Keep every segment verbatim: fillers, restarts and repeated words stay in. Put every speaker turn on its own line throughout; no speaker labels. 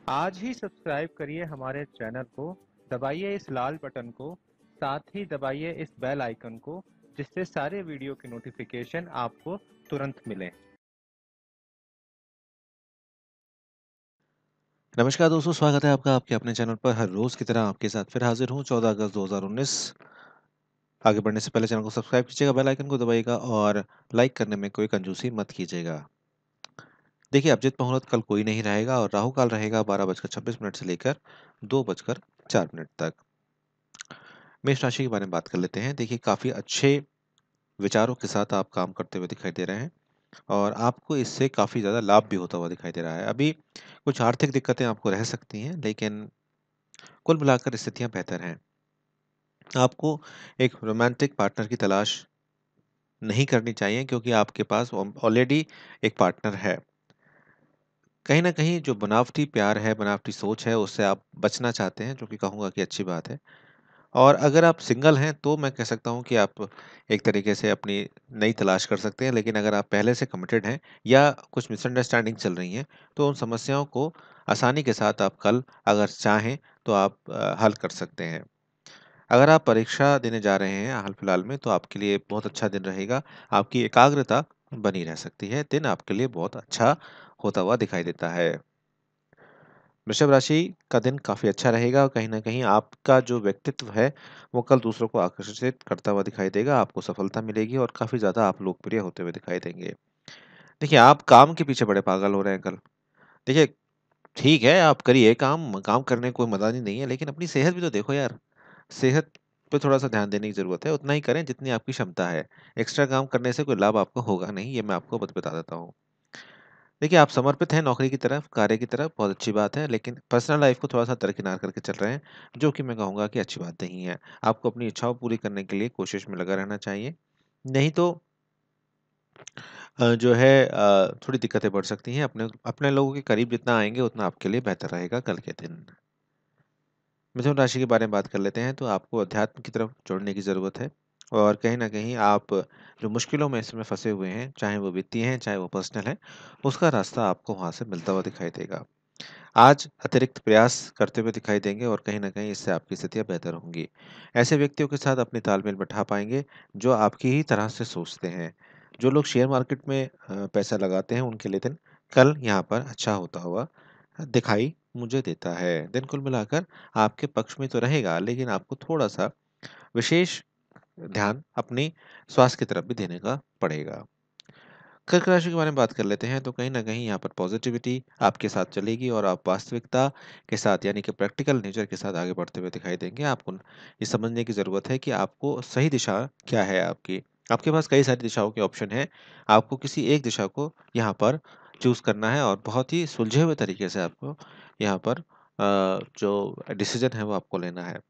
आज ही सब्सक्राइब करिए हमारे चैनल को, दबाइए इस लाल बटन को, साथ ही दबाइए इस बेल आइकन को, जिससे सारे वीडियो की नोटिफिकेशन आपको तुरंत मिले।
नमस्कार दोस्तों, स्वागत है आपका आपके अपने चैनल पर। हर रोज की तरह आपके साथ फिर हाजिर हूँ चौदह अगस्त दो हज़ार उन्नीस। आगे बढ़ने से पहले चैनल को सब्सक्राइब कीजिएगा, बेल आइकन को दबाइएगा और लाइक करने में कोई कंजूसी मत कीजिएगा। देखिए, अभिजीत मुहूर्त कल कोई नहीं रहेगा और राहु काल रहेगा बारह बजकर छब्बीस मिनट से लेकर दो बजकर चार मिनट तक। मेष राशि के बारे में बात कर लेते हैं। देखिए, काफी अच्छे विचारों के साथ आप काम करते हुए दिखाई दे रहे हैं और आपको इससे काफी ज्यादा लाभ भी होता हुआ दिखाई दे रहा है। अभी कुछ आर्थिक दिक्कतें आपको रह सकती हैं, लेकिन कुल मिलाकर स्थितियां बेहतर हैं। आपको एक रोमांटिक पार्टनर की तलाश नहीं करनी चाहिए, क्योंकि आपके पास ऑलरेडी एक पार्टनर है। कहीं ना कहीं जो बनावटी प्यार है, बनावटी सोच है, उससे आप बचना चाहते हैं, जो कि कहूँगा कि अच्छी बात है। और अगर आप सिंगल हैं तो मैं कह सकता हूँ कि आप एक तरीके से अपनी नई तलाश कर सकते हैं। लेकिन अगर आप पहले से कमिटेड हैं या कुछ मिसअंडरस्टैंडिंग चल रही हैं, तो उन समस्याओं को आसानी के साथ आप कल अगर चाहें तो आप अ, हल कर सकते हैं। अगर आप परीक्षा देने जा रहे हैं हाल-फिलहाल में, तो आपके लिए बहुत अच्छा दिन रहेगा। आपकी एकाग्रता बनी रह सकती है। दिन आपके लिए बहुत अच्छा होता हुआ दिखाई देता है। वृषभ राशि का दिन काफ़ी अच्छा रहेगा और कहीं न कहीं आपका जो व्यक्तित्व है, वो कल दूसरों को आकर्षित करता हुआ दिखाई देगा। आपको सफलता मिलेगी और काफ़ी ज़्यादा आप लोकप्रिय होते हुए दिखाई देंगे। देखिए, आप काम के पीछे बड़े पागल हो रहे हैं कल। देखिए, ठीक है, आप करिए काम, काम करने में कोई मना नहीं है, लेकिन अपनी सेहत भी तो देखो यार। सेहत पे थोड़ा-सा ध्यान देने की ज़रूरत है, उतना ही करें जितनी आपकी क्षमता है। एक्स्ट्रा काम करने से कोई लाभ आपको होगा नहीं, ये मैं आपको बत बता देता हूँ। देखिए, आप समर्पित हैं नौकरी की तरफ, कार्य की तरफ, बहुत अच्छी बात है, लेकिन पर्सनल लाइफ़ को थोड़ा-सा दरकिनार करके चल रहे हैं, जो कि मैं कहूँगा कि अच्छी बात नहीं है। आपको अपनी इच्छाओं पूरी करने के लिए कोशिश में लगा रहना चाहिए, नहीं तो अ, जो है अ, थोड़ी दिक्कतें बढ़ सकती हैं। अपने अपने लोगों के करीब जितना आएँगे, उतना आपके लिए बेहतर रहेगा कल के दिन। मिथुन राशि के बारे में बात कर लेते हैं, तो आपको अध्यात्म की तरफ जुड़ने की ज़रूरत है और कहीं न कहीं आप जो मुश्किलों में इस समय फँसे हुए हैं, चाहे वो वित्तीय हैं, चाहे वो पर्सनल हैं, उसका रास्ता आपको वहाँ से मिलता हुआ दिखाई देगा। आज अतिरिक्त प्रयास करते हुए दिखाई देंगे और कहीं न कहीं इससे आपकी स्थितियाँ बेहतर होंगी। ऐसे व्यक्तियों के साथ अपनी तालमेल बैठा पाएँगे, जो आपकी ही तरह से सोचते हैं। जो लोग शेयर मार्केट में अ, पैसा लगाते हैं, उनके लिए दिन कल यहाँ पर अच्छा होता हुआ दिखाई मुझे देता है। दिन कुल मिलाकर आपके पक्ष में तो रहेगा, लेकिन आपको थोड़ा-सा विशेष ध्यान अपनी स्वास्थ्य की तरफ भी देने का पड़ेगा। कर्क राशि के बारे में बात कर लेते हैं, तो कहीं न कहीं यहाँ पर पॉज़िटिविटी आपके साथ चलेगी और आप वास्तविकता के साथ, यानी कि प्रैक्टिकल नेचर के साथ आगे बढ़ते हुए दिखाई देंगे। आपको ये समझने की ज़रूरत है कि आपको सही दिशा क्या है आपकी। आपके पास कई सारी दिशाओं के ऑप्शन हैं। आपको किसी एक दिशा को यहाँ पर चूज़ करना है और बहुत ही सुलझे हुए तरीके से आपको यहाँ पर अ, जो डिसीज़न है वो आपको लेना है।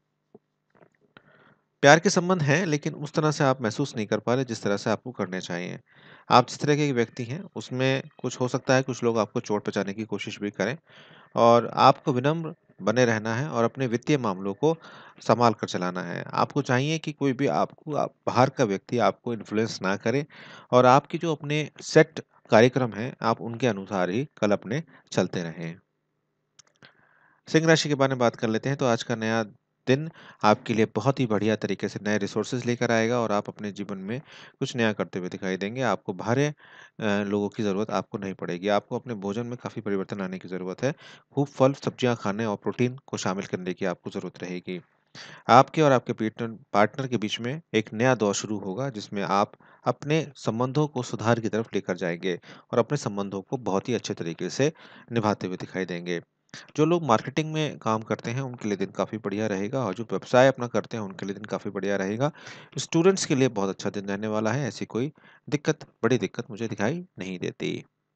प्यार के संबंध हैं, लेकिन उस तरह से आप महसूस नहीं कर पा रहे जिस तरह से आपको करने चाहिए। आप जिस तरह के व्यक्ति हैं, उसमें कुछ हो सकता है कुछ लोग आपको चोट पहुँचाने की कोशिश भी करें और आपको विनम्र बने रहना है और अपने वित्तीय मामलों को सँभाल कर चलाना है। आपको चाहिए कि कोई भी आपको आप बाहर का व्यक्ति आपको इन्फ्लुएंस ना करे और आपके जो अपने सेट कार्यक्रम हैं, आप उनके अनुसार ही कल अपने चलते रहें। सिंह राशि के बारे में बात कर लेते हैं, तो आज का नया दिन आपके लिए बहुत ही बढ़िया तरीके से नए रिसोर्सेज लेकर आएगा और आप अपने जीवन में कुछ नया करते हुए दिखाई देंगे। आपको बाहरे अ, लोगों की ज़रूरत आपको नहीं पड़ेगी। आपको अपने भोजन में काफ़ी परिवर्तन लाने की ज़रूरत है। खूब फल, सब्जियाँ खाने और प्रोटीन को शामिल करने की आपको ज़रूरत रहेगी। आपके और आपके पीटन पार्टनर के बीच में एक नया दौर शुरू होगा, जिसमें आप अपने संबंधों को सुधार की तरफ लेकर जाएँगे और अपने संबंधों को बहुत ही अच्छे तरीके से निभाते हुए दिखाई देंगे। जो लोग मार्केटिंग में काम करते हैं, उनके लिए दिन काफ़ी बढ़िया रहेगा और जो व्यवसाय अपना करते हैं, उनके लिए दिन काफ़ी बढ़िया रहेगा। स्टूडेंट्स के लिए बहुत अच्छा दिन रहने वाला है, ऐसी कोई दिक्कत, बड़ी दिक्कत मुझे दिखाई नहीं देती।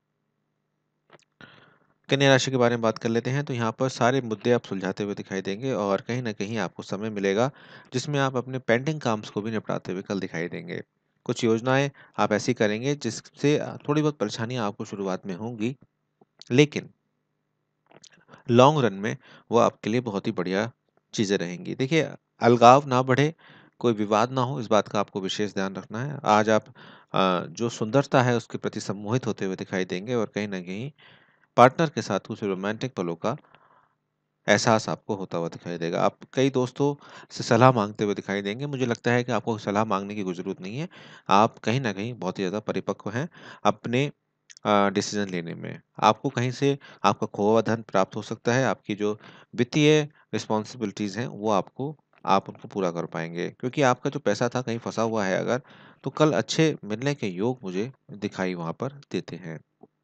कन्या राशि के बारे में बात कर लेते हैं, तो यहाँ पर सारे मुद्दे आप सुलझाते हुए दिखाई देंगे और कहीं न कहीं आपको समय मिलेगा, जिसमें आप अपने पेंडिंग काम्स को भी निपटाते हुए कल दिखाई देंगे। कुछ योजनाएँ आप ऐसी करेंगे जिससे अ, थोड़ी बहुत परेशानियाँ आपको शुरुआत में होंगी, लेकिन लॉन्ग रन में वो आपके लिए बहुत ही बढ़िया चीज़ें रहेंगी। देखिए, अलगाव ना बढ़े, कोई विवाद ना हो, इस बात का आपको विशेष ध्यान रखना है। आज आप अ, जो सुंदरता है उसके प्रति सम्मोहित होते हुए दिखाई देंगे और कहीं न कहीं पार्टनर के साथ कुछ रोमांटिक पलों का एहसास आपको होता हुआ दिखाई देगा। आप कई दोस्तों से सलाह माँगते हुए दिखाई देंगे। मुझे लगता है कि आपको सलाह माँगने की कोई ज़रूरत नहीं है। आप कहीं न कहीं बहुत ही ज़्यादा परिपक्व हैं अपने अ, डिसीज़न लेने में। आपको कहीं से आपका खोया हुआ धन प्राप्त हो सकता है। आपकी जो वित्तीय रिस्पॉन्सिबिलिटीज़ हैं, वो आपको आप उनको पूरा कर पाएँगे। क्योंकि आपका जो पैसा था कहीं फँसा हुआ है अगर, तो कल अच्छे मिलने के योग मुझे दिखाई वहाँ पर देते हैं।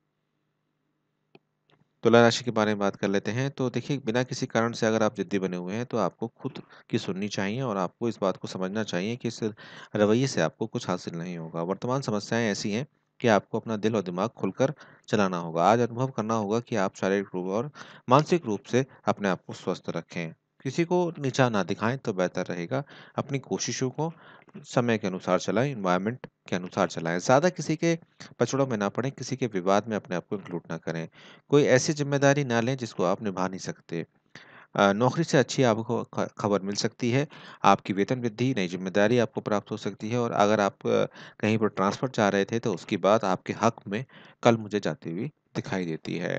तुला राशि के बारे में बात कर लेते हैं। तो देखिए, बिना किसी कारण से अगर आप ज़िद्दी बने हुए हैं, तो आपको खुद की सुननी चाहिए और आपको इस बात को समझना चाहिए कि इस रवैये से आपको कुछ हासिल नहीं होगा। वर्तमान समस्याएँ ऐसी हैं कि आपको अपना दिल और दिमाग खुलकर चलाना होगा। आज अनुभव करना होगा कि आप शारीरिक रूप और मानसिक रूप से अपने आप को स्वस्थ रखें। किसी को नीचा ना दिखाएँ तो बेहतर रहेगा। अपनी कोशिशों को समय के अनुसार चलाएँ, एनवायरनमेंट के अनुसार चलाएँ। ज़्यादा किसी के पचड़ों में ना पड़ें, किसी के विवाद में अपने आप को इंक्लूड ना करें। कोई ऐसी ज़िम्मेदारी ना लें जिसको आप निभा नहीं सकते। अ, नौकरी से अच्छी आपको ख खबर मिल सकती है। आपकी वेतन वृद्धि, नई ज़िम्मेदारी आपको प्राप्त हो सकती है और अगर आप अ, कहीं पर ट्रांसफ़र चाह रहे थे तो उसकी बात आपके हक़ में कल मुझे जाती हुई दिखाई देती है।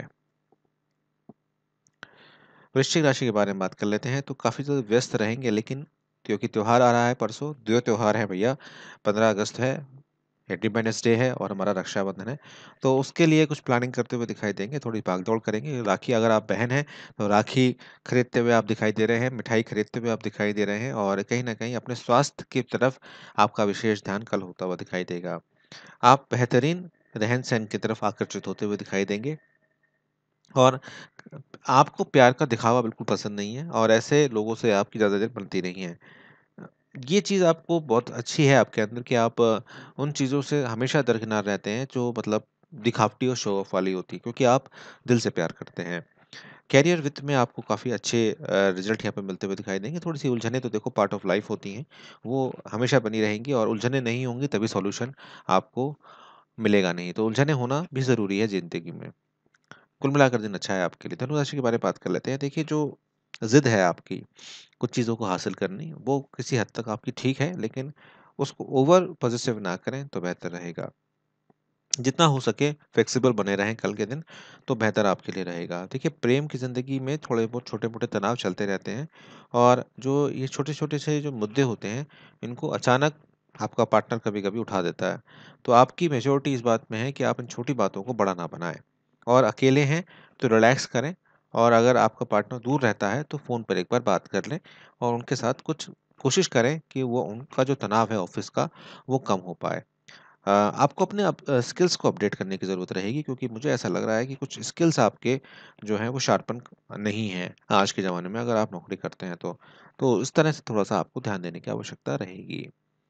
वृश्चिक राशि के बारे में बात कर लेते हैं तो काफ़ी ज़्यादा व्यस्त रहेंगे लेकिन क्योंकि त्योहार आ रहा है परसों, दो त्योहार हैं भैया, पंद्रह अगस्त है, इंडिपेंडेंस डे है और हमारा रक्षाबंधन है। तो उसके लिए कुछ प्लानिंग करते हुए दिखाई देंगे, थोड़ी भाग-दौड़ करेंगे। राखी अगर आप बहन हैं, तो राखी खरीदते हुए आप दिखाई दे रहे हैं, मिठाई खरीदते हुए आप दिखाई दे रहे हैं और कहीं न कहीं अपने स्वास्थ्य की तरफ आपका विशेष ध्यान कल होता हुआ दिखाई देगा। आप बेहतरीन रहन-सहन की तरफ आकर्षित होते हुए दिखाई देंगे और आपको प्यार का दिखावा बिल्कुल पसंद नहीं है और ऐसे लोगों से आपकी ज़्यादा देर बनती नहीं है। अ, ये चीज़ आपको बहुत अच्छी है आपके अंदर कि आप अ, उन चीज़ों से हमेशा दरकिनार रहते हैं जो मतलब दिखावटी और शो ऑफ वाली होती है क्योंकि आप दिल से प्यार करते हैं। करियर वित्त में आपको काफ़ी अच्छे अ, रिज़ल्ट यहाँ पे मिलते हुए दिखाई देंगे। थोड़ी-सी उलझनें तो देखो पार्ट ऑफ लाइफ़ होती हैं, वो हमेशा बनी रहेंगी और उलझनें नहीं होंगी तभी सॉल्यूशन आपको मिलेगा नहीं। तो उलझनें होना भी ज़रूरी है ज़िंदगी में। कुल मिलाकर दिन अच्छा है आपके लिए। धनु राशि के बारे में बात कर लेते हैं। देखिए जो ज़िद है आपकी कुछ चीज़ों को हासिल करनी, वो किसी हद तक आपकी ठीक है, लेकिन उसको ओवर पॉसेसिव ना करें तो बेहतर रहेगा। जितना हो सके फ्लेक्सिबल बने रहें कल के दिन, तो बेहतर आपके लिए रहेगा। देखिए प्रेम की ज़िंदगी में थोड़े बहुत छोटे-मोटे तनाव चलते रहते हैं और जो ये छोटे-छोटे से जो मुद्दे होते हैं, इनको अचानक आपका पार्टनर कभी-कभी उठा देता है। तो आपकी मैच्योरिटी इस बात में है कि आप इन छोटी बातों को बड़ा ना बनाएँ और अकेले हैं तो रिलैक्स करें और अगर आपका पार्टनर दूर रहता है, तो फ़ोन पर एक बार बात कर लें और उनके साथ कुछ कोशिश करें कि वो उनका जो तनाव है ऑफ़िस का, वो कम हो पाए। अ, आपको अपने अप अ, स्किल्स को अपडेट करने की ज़रूरत रहेगी क्योंकि मुझे ऐसा लग रहा है कि कुछ स्किल्स आपके जो हैं वो शार्पन नहीं हैं आज के ज़माने में अगर आप नौकरी करते हैं तो। तो इस तरह से थोड़ा-सा आपको ध्यान देने की आवश्यकता रहेगी।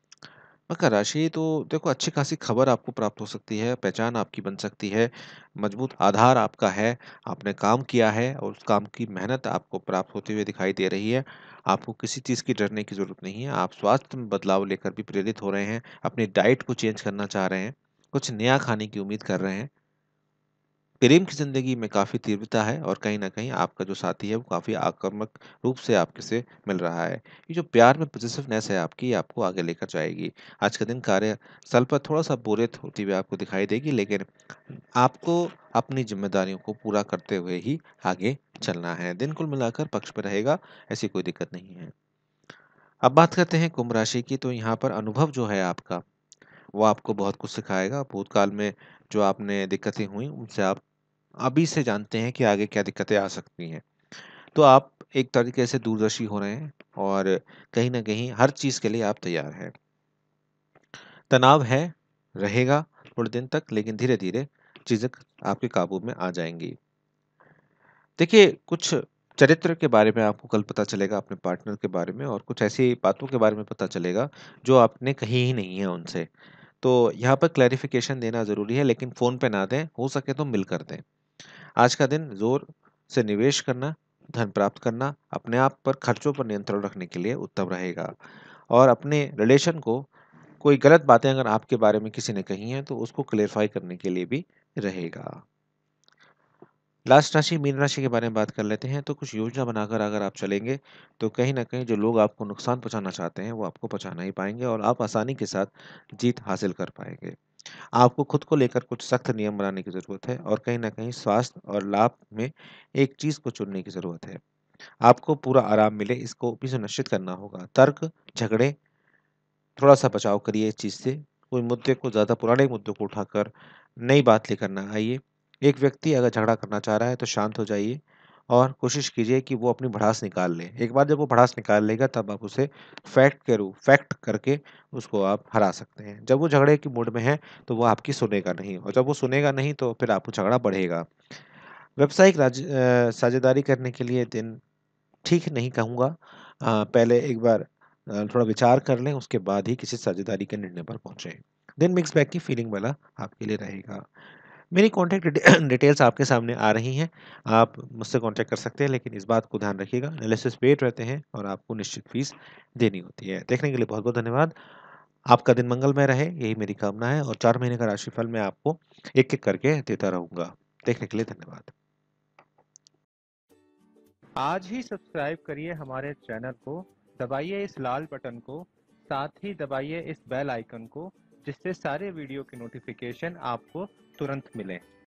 मकर राशि तो देखो अच्छी खासी खबर आपको प्राप्त हो सकती है, पहचान आपकी बन सकती है, मजबूत आधार आपका है, आपने काम किया है और उस काम की मेहनत आपको प्राप्त होती हुई दिखाई दे रही है। आपको किसी चीज़ की डरने की ज़रूरत नहीं है, आप स्वास्थ्य में बदलाव लेकर भी प्रेरित हो रहे हैं, अपनी डाइट को चेंज करना चाह रहे हैं, कुछ नया खाने की उम्मीद कर रहे हैं। प्रेम की ज़िंदगी में काफ़ी तीव्रता है और कहीं न कहीं आपका जो साथी है वो काफ़ी आक्रामक रूप से आपके से मिल रहा है। ये जो प्यार में पॉसेसिवनेस है आपकी ये आपको आगे लेकर जाएगी। आज का दिन कार्यस्थल पर थोड़ा-सा बोरियत होती हुई आपको दिखाई देगी लेकिन आपको अपनी ज़िम्मेदारियों को पूरा करते हुए ही आगे चलना है। दिन कुल मिलाकर पक्ष में रहेगा, ऐसी कोई दिक्कत नहीं है। अब बात करते हैं कुंभ राशि की तो यहाँ पर अनुभव जो है आपका, वो आपको बहुत कुछ सिखाएगा। भूतकाल में जो आपने दिक्कतें हुई उनसे आप अभी से जानते हैं कि आगे क्या दिक्कतें आ सकती हैं। तो आप एक तरीके से दूरदर्शी हो रहे हैं और कहीं न कहीं हर चीज़ के लिए आप तैयार हैं। तनाव है, रहेगा थोड़े दिन तक लेकिन धीरे-धीरे चीज़ें आपके काबू में आ जाएँगी। देखिए, कुछ चरित्र के बारे में आपको कल पता चलेगा अपने पार्टनर के बारे में और कुछ ऐसी बातों के बारे में पता चलेगा जो आपने कही ही नहीं है उनसे। तो यहाँ पर क्लैरिफ़िकेशन देना ज़रूरी है लेकिन फ़ोन पे ना दें, हो सके तो मिलकर दें। आज का दिन ज़ोर से निवेश करना, धन प्राप्त करना, अपने आप पर खर्चों पर नियंत्रण रखने के लिए उत्तम रहेगा और अपने रिलेशन को कोई गलत बातें अगर आपके बारे में किसी ने कही हैं, तो उसको क्लेरिफ़ाई करने के लिए भी रहेगा। लास्ट राशि मीन राशि के बारे में बात कर लेते हैं, तो कुछ योजना बनाकर अगर आप चलेंगे, तो कहीं न कहीं जो लोग आपको नुकसान पहुँचाना चाहते हैं, वो आपको पहुँचा नहीं पाएँगे और आप आसानी के साथ जीत हासिल कर पाएँगे। आपको खुद को लेकर कुछ सख्त नियम बनाने की ज़रूरत है और कहीं न कहीं स्वास्थ्य और लाभ में एक चीज़ को चुनने की ज़रूरत है। आपको पूरा आराम मिले इसको भी सुनिश्चित करना होगा। तर्क, झगड़े, थोड़ा-सा बचाव करिए इस चीज़ से। कोई मुद्दे को ज़्यादा पुराने मुद्दों को उठाकर नई बात लेकर ना आइए। एक व्यक्ति अगर झगड़ा करना चाह रहा है तो शांत हो जाइए और कोशिश कीजिए कि वो अपनी भड़ास निकाल ले। एक बार जब वो भड़ास निकाल लेगा तब आप उसे फैक्ट के रूप फैक्ट करके उसको आप हरा सकते हैं। जब वो झगड़े के मूड में है तो वो आपकी सुनेगा नहीं और जब वो सुनेगा नहीं तो फिर आपको झगड़ा बढ़ेगा। व्यावसायिक राज अ, साझेदारी करने के लिए दिन ठीक नहीं कहूँगा। अ, पहले एक बार अ, थोड़ा विचार कर लें, उसके बाद ही किसी साझेदारी के निर्णय पर पहुँचे। देन मिक्स बैग की फीलिंग वाला आपके लिए रहेगा। मेरी कॉन्टैक्ट डिटे डिटेल्स आपके सामने आ रही हैं। आप मुझसे कॉन्टैक्ट कर सकते हैं, लेकिन इस बात को ध्यान रखिएगा, एनालिसिस पेड रहते हैं और आपको निश्चित फ़ीस देनी होती है। देखने के लिए बहुत-बहुत धन्यवाद। आपका दिन मंगलमय रहे, यही मेरी कामना है और चार महीने का राशिफल मैं आपको एक-एक करके देता रहूँगा। देखने के लिए धन्यवाद।
आज ही सब्सक्राइब करिए हमारे चैनल को, दबाइए इस लाल बटन को, साथ ही दबाइए इस बेल आइकन को, जिससे सारे वीडियो की नोटिफिकेशन आपको तुरंत मिलें।